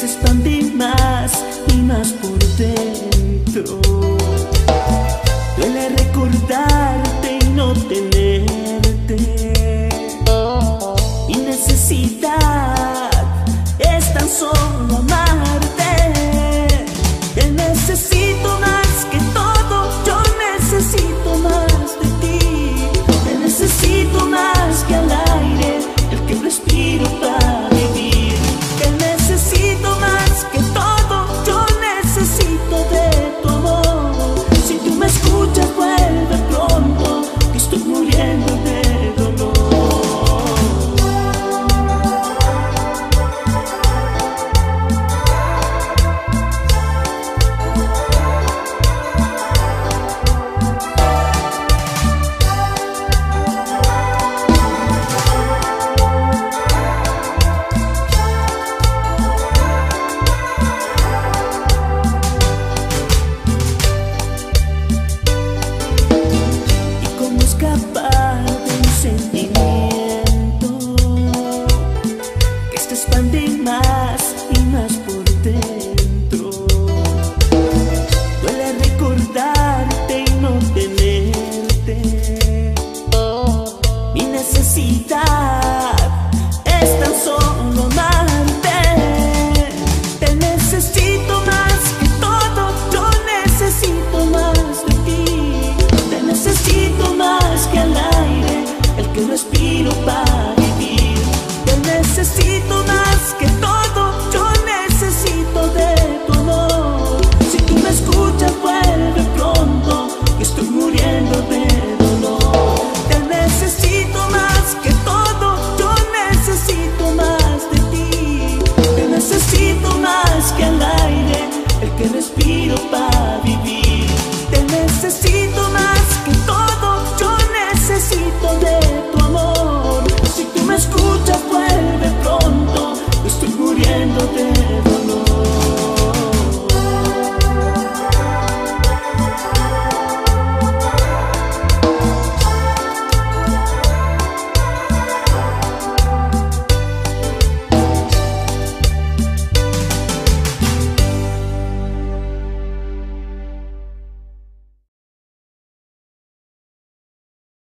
se expande más y más por dentro. Duele recordarte y no tenerte. Mi necesidad es tan solo amarte. Te necesito más que todo, yo necesito más de ti. Te necesito más que al aire, el que respiro para vivir. Te necesito más que todo, yo necesito de tu amor. Si tú me escuchas, vuelve pronto, que estoy muriendo de dolor. Escapar de un sentimiento que se expande más y más por dentro. Duele recordarte y no tenerte. Mi necesidad es tan solo amarte. Te necesito más que todo, yo necesito más de ti. Te necesito más que al aire, el que respiro para vivir. Te necesito más que todo, yo necesito de tu amor. Si tú me escuchas, vuelve pronto, que estoy muriendo de dolor. Te necesito más que todo, yo necesito más de ti. Te necesito más que al aire, el que respiro para vivir. Te necesito más que todo, yo necesito de tu amor. Si tú me escuchas, vuelve pronto, estoy muriendo de dolor.